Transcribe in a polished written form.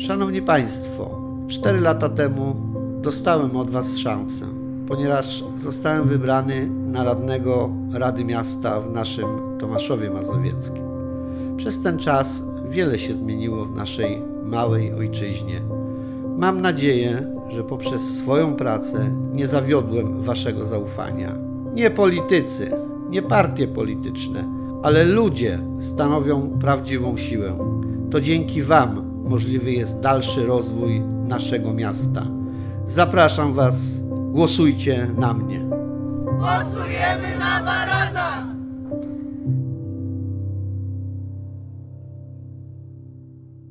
Szanowni Państwo, 4 lata temu dostałem od Was szansę, ponieważ zostałem wybrany na radnego Rady Miasta w naszym Tomaszowie Mazowieckim. Przez ten czas wiele się zmieniło w naszej małej ojczyźnie. Mam nadzieję, że poprzez swoją pracę nie zawiodłem Waszego zaufania. Nie politycy, nie partie polityczne, ale ludzie stanowią prawdziwą siłę. To dzięki Wam możliwy jest dalszy rozwój naszego miasta. Zapraszam Was, głosujcie na mnie. Głosujemy na Barana!